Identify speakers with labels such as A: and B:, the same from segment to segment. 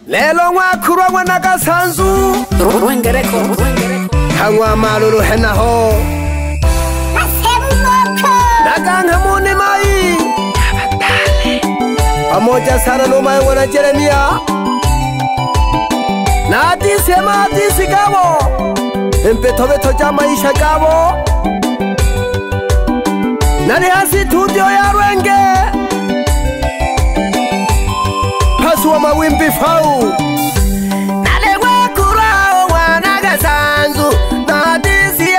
A: Lelo Kulwa mwana Kasanzu
B: Rwengereko
A: Hangwa malulu hena ho Naganga mune mai Pamoja sana numa wana Jeremia Na adisi gabo Empetobeto ja maisha gabo Nani hasi studio ya Rwenge Pasua mawimbi fau Nale Kulwa mwana Kasanzu Na adisi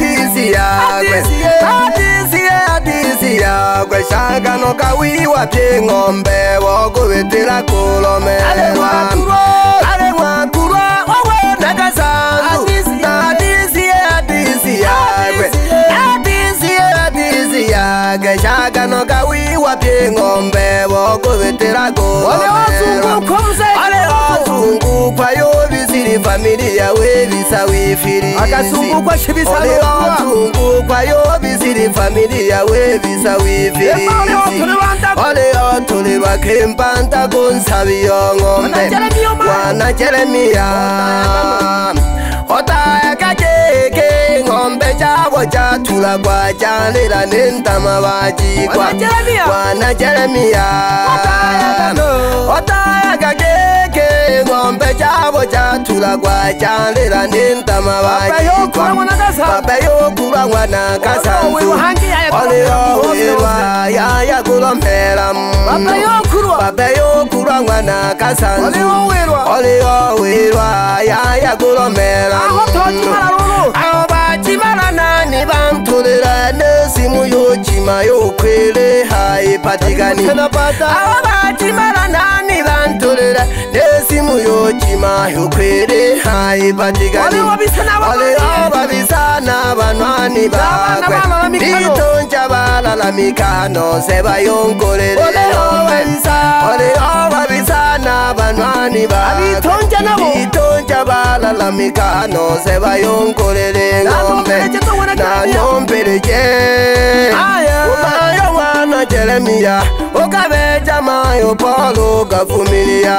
A: ya Kwe shaka no kawiwa pie ngombe Woku vitila kulomewa Ale Kulwa mwana Kasanzu Na adisi ya Kwe shaka no kawiwa pie ngombe Woku vitila kulomewa Ale wazungu kwa yobi siri familia webisa wifiri Akasungu kwa shibisa
B: Ole
A: wazungu kwa yobi siri familia webisa wifiri Ole otulirwa kempanta kunsabi yongombe Wana Jeremia Otaya kajeke ngombe chabo chatula kwa chanila nintama wajikwa Wana Jeremia Otaya kajeke ngombe chabo chatula kwa chanila nintama wajikwa Babayo Kulwa mwana Kasanzu Ole owewa ya kulombela Babayo Kulwa mwana Kasanzu Ole owewa ya kulombela Aho bachimala nani bantulira nesimu yochima yokwele haipatikani Aho bachimala nani bantulira nesimu yochima yokwele haipatikani Ole obabisana banwani bakwe Nitonja balala mikano seba yonkolele Ole obabisana banwani bakwe Nitonja balala mikano seba yonkolele ngombe Na nompereje Umayo wana Jeremia Ukabeja mayo polo kafumilia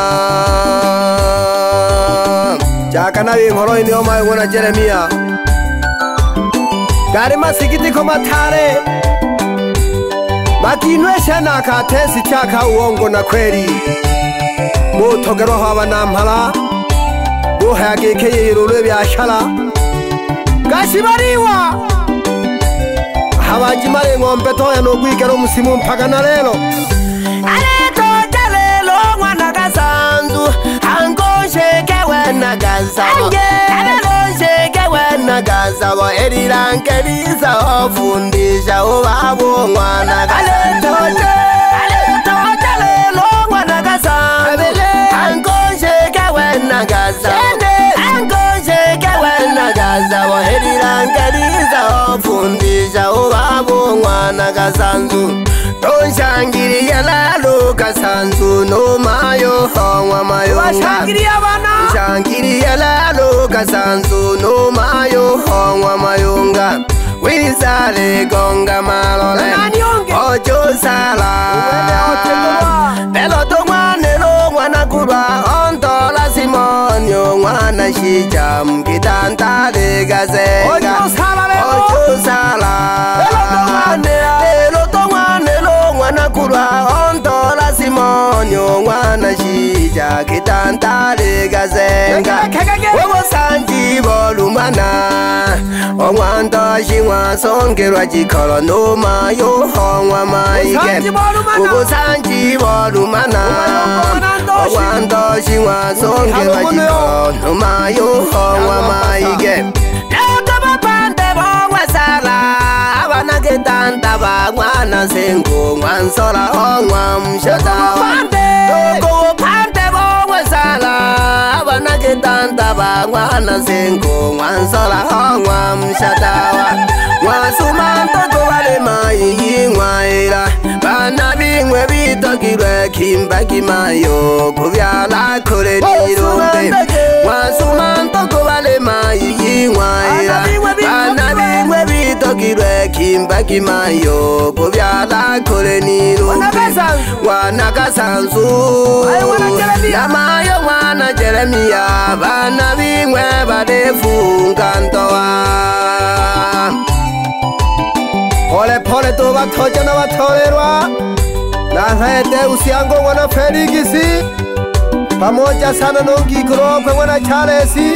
A: Chaka na wingolo ini omayo wana Jeremia Gari masikitiko matare Makinwesha na katesi chaka uongo na kweli Mutogero haba na mpala Uhagekeye irule byashala Gashibariwa Habajimare ngombe toya no gwigero musimu mpaka na lelo Aleto jalelo mwana Kasanzu Angoshe wena Kasanzu Alelo sheke wena Kasanzu Erilankeliza ofundisha ubabo mwana Kasanzu Aleto jalelo mwana Kasanzu Angoshe wena Kasanzu Angoshe wena Kasanzu Erilankeliza ofundisha ubabo mwana Kasanzu Shangiri ya lalo Kasanzu no mayo hongwa mayunga Shangiri ya lalo Kasanzu no mayo hongwa mayunga Winisale gonga malole Ojo sala Peloto mwanelo mwana Kulwa Ontola simonyo mwana shija Mkitantale gazenga Ojo sala Kulwa ontola simonyo mwana shija kitantale gazenga Webo sanji bolumana Omwanto shingwa songerwa jikolo noma yo hongwa maike Webo sanji bolumana Omwanto shingwa songerwa jikolo noma yo hongwa maike Ketanta ba mwana sengo mwansora hongwa mshatawa Toko pante bongwe sala Abana ketanta ba mwana sengo mwansora hongwa mshatawa Mwasumantoko wale mayi ngwaila Bana bingwe bitokirwe kimba kimayo Kubyala kore nirumbe Mwasumantoko wale mayi ngwaila Bana bingwe bitokirwe kitokirwe kimba kimayo kubyala kore niru wana Kasanzu namayo wana Jeremia bana bimwe badefunga ndoa pole pole to batoja na batorerwa nahaete usiango wana Felixi pamoja sana nongikro kwa wana Charlesi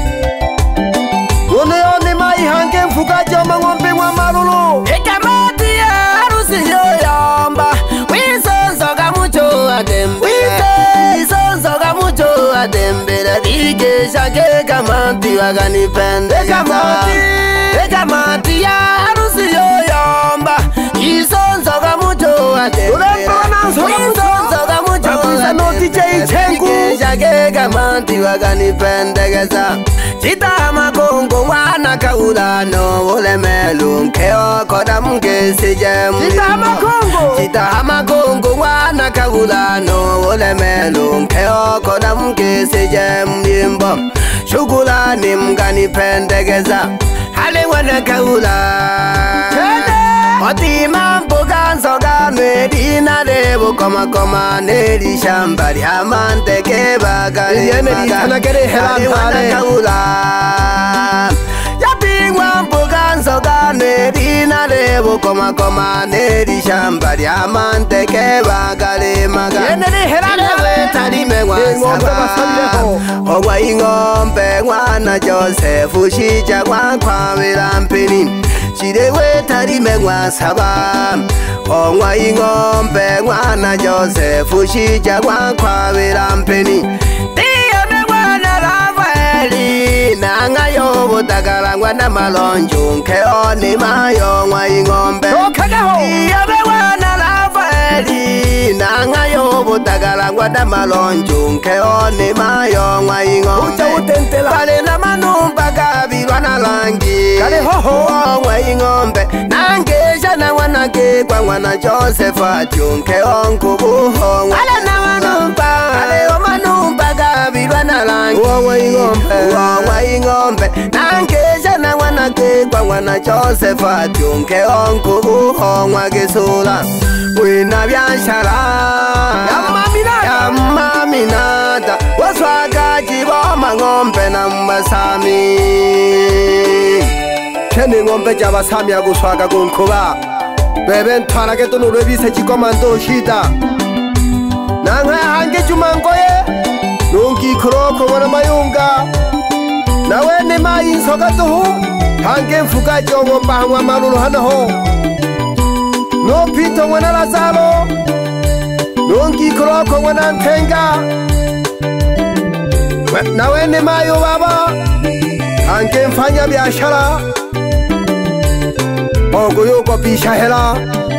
A: Uneoni maihange mfugaji wa mang'ombe wa marulu Ikamati ya harusi yoyamba Wisonsoga mucho adembele Wisonsoga mucho adembele Dikesha ke kamati waganipende Ikamati ya harusi yoyamba Wisonsoga mucho adembele Wisonsoga mucho adembele Dikesha ke kamati waganipendekeza Chita makongo wana kaulano ulemelu nkeo koda mkesi jemu Chita makongo wana kaulano ulemelu nkeo koda mkesi jemu Yimbo shughulani mgani pendekeza hali wana kaula Otima mpuga nsoga medina lebu koma neri shambari amanteke bagari hali wana kaula Yapingwa mpuga nsoga medina lebu koma neri shambari amanteke bagari Lewe tarime wasaba Ogwa ingombe wana Joseph shija kwa wirampini Chirewe tarime wasaba Ogwa ingombe wana Joseph shija kwa wirampini Tiyone wana Rafaeli Nanga yobo takalangwa na malonju Nkeoni mayo ngwa ingombe Tiyone wana Rafaeli Nanga yobo takalangwa na malonju Nkeoni mayo ngwa ingombe Kale na manumba kabirwa na langi Ngwa ingombe Nangesha na wana kekwa wana Joseph Atyunke onkubuho Kale na manumba Kale o manumba kabirwa na langi Ngwa ingombe Nangesha na wana kekwa wana Joseph Atyunke onkubuho ngwa gisula Wina biashara Yamma minata Waswaga jiboma ngombe na mbasami Kene ngombe jabasami ya guswaga kunkuba Bebe ntwarage tunurwe bise chikoma ndoshida Nanga hange jumangoye Nungi kuroko wana mayunga Nawe ni mai nsoga tuhu Hange mfugaji wa ngomba hangwa marulu hanaho No pito wana Lazaro Nungi kuroko wana Ntenga Nawe ni mayo baba Hange mfanya biashara Ogo yuko pisha hela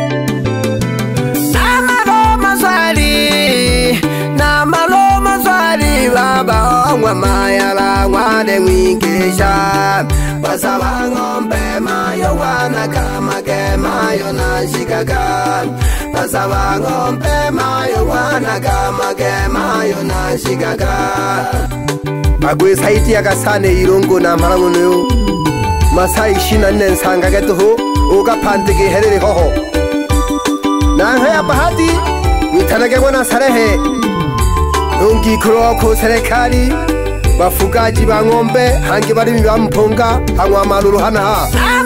A: Namalo mazwali baba Ongwa mayala ngwade mwikisha Basaba ngombe mayo wana kamake mayo na shikaga Basaba ngombe mayo wana kamake mayo na shikaga Bagwe saiti ya kasane irungu na marangunuyo Masai shina nensanga getuhu Uga pantiki herere hoho Nanga ya bahati Mitanage wana sarehe Nungi kuroko serikali Bafugaji ba ngombe Hangi bari mibampunga Hangwa maruru hanaha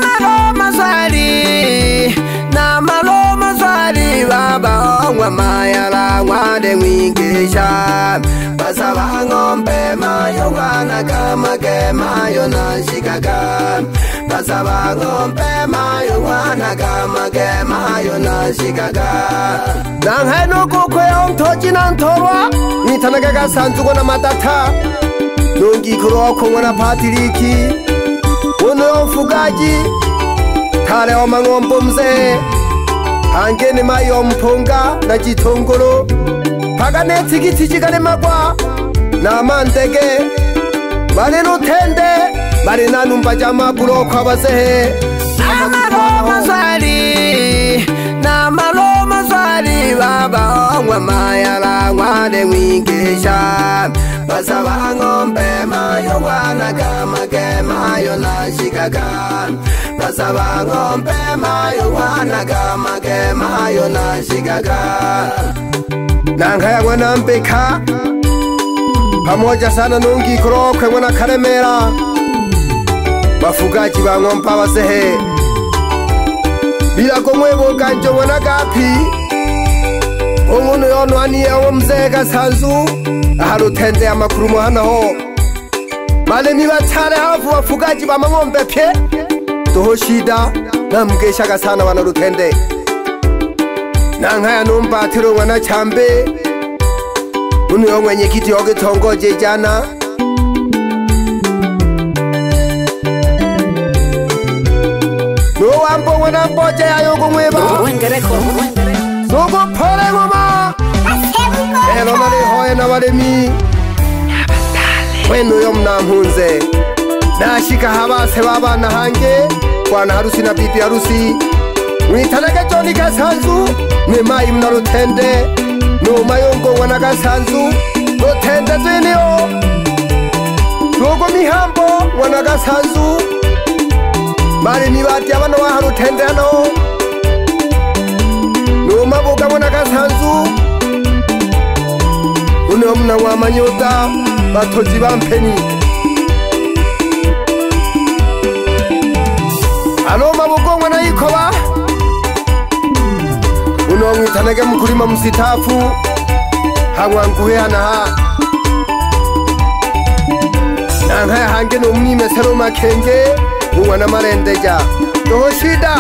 A: Namalo mazwali baba Ongwa mayala ngwade mwikisha Basaba ngombe mayo wana kamake mayo na shikaga Basaba ngombe mayo wana kamake mayo na shikaga Nanghe nuku kwe ontoji na ntorwa Nitanage Kasanzu wana matata Nungi kuroko wana Patiriki Uno mfugaji Tale wa mangombo mzee Hange ni mayo mpunga na jitongoro Pagane tigiti jigane magwa Na mantege Bale nutende Bale nanumba jama buroko abasehe Namalo mazwali Namalo mazwali baba Ongwa mayala ngwade mwikisha Basaba ngombe mayo wana kamake mayo na shikaga Kasaba ngombe mayo wanaga mage mayo nashigaga Nankaya mwana mpeka pamoja sana nungi kurokwe mwana karemera Wafugaji wa ngompa wasehe Bila kumwebo kanjo mwana gapi Ungunu yono aniya umze Kasanzu Aharutende amakurumu hana ho Male miwachare hafu wafugaji wa ngombe pye Toho shida na mgeshaga sana wanarutende Nankaya numba atiro mwana chambe Unu yo mwenye kiti yoge tongoje jana No wambo mwana mboje ya yungu mweba Sugu pole ngoma Elo nari hoye na waremi Wenu yom na mhunze Nashika habase wabana hange Bwana harusi na bibi harusi Mwitanage Joni Kasanzu Nimai mna rutende Numa yungu wana Kasanzu Rutende zwinio Nugo mihambo wana Kasanzu Mari nibati abana wa harutende hano Numa buga wana Kasanzu Uno mna wa manyuta Batoji bampeni Alo mabugo mwana yikoba Uno mwitanage mkulima msitafu Hangwanguhe hanaha Nankaya hange numnime sero makenge Uwana marendeja Toho shida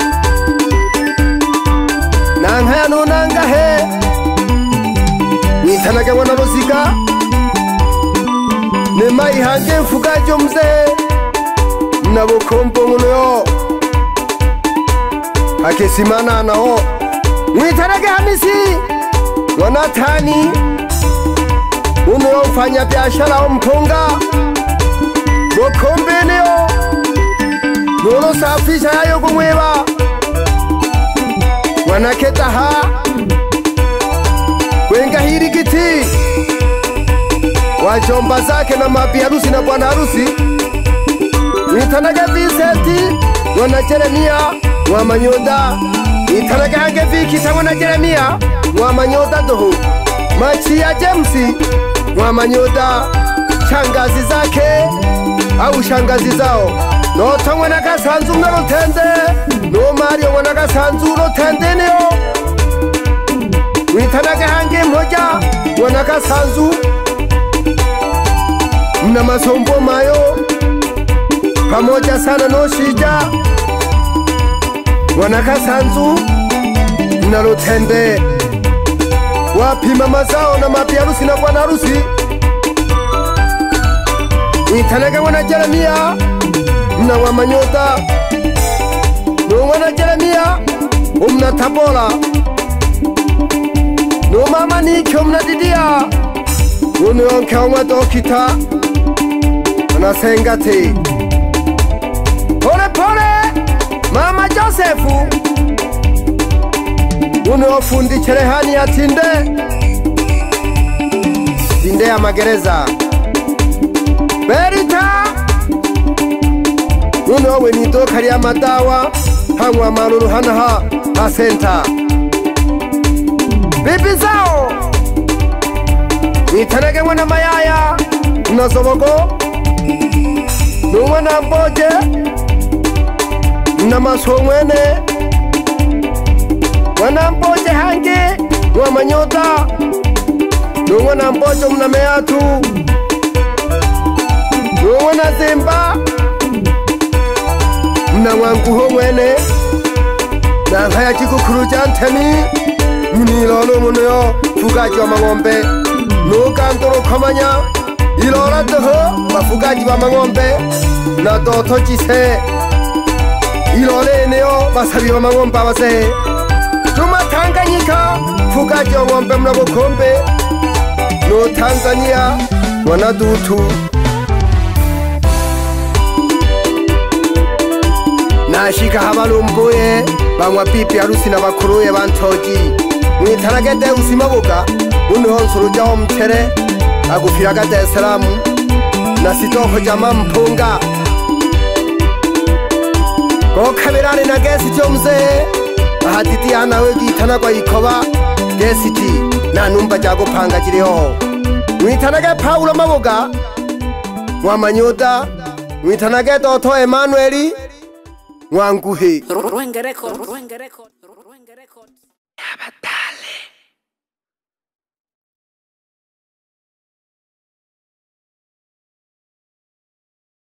A: Nankaya nunangahe Mwitanage wana rozika Nema ihange mfugajo mze Nabukompo muno Hakesimana nao Mwitanage Hamisi Wanatani Uno mfanya biashara umpunga Bukombe neo Nuno safisha yayo kumweba Wanaketa ha Kwenga hiri kiti Wajomba zake na mabi harusi na bwana harusi Mwitanage Vicenti Wana Jeremia Wamanyonda Mwitanage hange Vikita wana Jeremia Wamanyonda doho Machi ya Jamesi Wamanyonda Shangazi zake Au shangazi zao Noto mwana Kasanzu mna rutende No Mario mwana Kasanzu rutende neo Mwitanage hange mhoja Mwana Kasanzu Mna masombo mayo Pamoja sana no shija Mwana Kasanzu Mna rutende Wapi mama zao na mabi harusi na bwana harusi Mwitanage mwana Jeremia Mna wamanyota No mwana Jeremia Umna Tabora No mama Nikyo mna Didia Uno yonke omwa dokita Mna Sengate Pole pole Mama Josefu Uno fundi cherehani ya Tinde Tinde ya magereza Berita Uno wenito kari ya madawa Hangwa maruru hanaha Hasenta Bibi zao Mwitanage mwana mayaya Mnazobogo Mwana mboje Mna masomwene Mwana mboje hange Wamanyota Mwana mboje mna meatu Mwana zemba Mna wanguho mwene Nankaya chikukuru jantemi Munilolo muno Fugaji wa mangombe Nukantoro kamanya Ilora toho Bafugaji wa mangombe Na doto jise Ilole neo Basabi wa mangombe wase Tuma Tanganyika Fugaji wa ngombe mna Bukombe No Tanzania Wanadutu Nashika habalumbuye Bangwa pipi harusi na bakuruye bantoji Mwitanage Deusi mabuga Uno honsuru jao mtere Agufiraga Dar es Salaam Na sitoko jama mpunga Go kamerani na gesiti omze ahaditi ana we gitana kwa ikoba gesiti na numba jago panga kiriho mwitanage Paulo Maboga Mwamanyoda mwitanage Doto Emmanuel Mwanguhe Rwenge record Abatale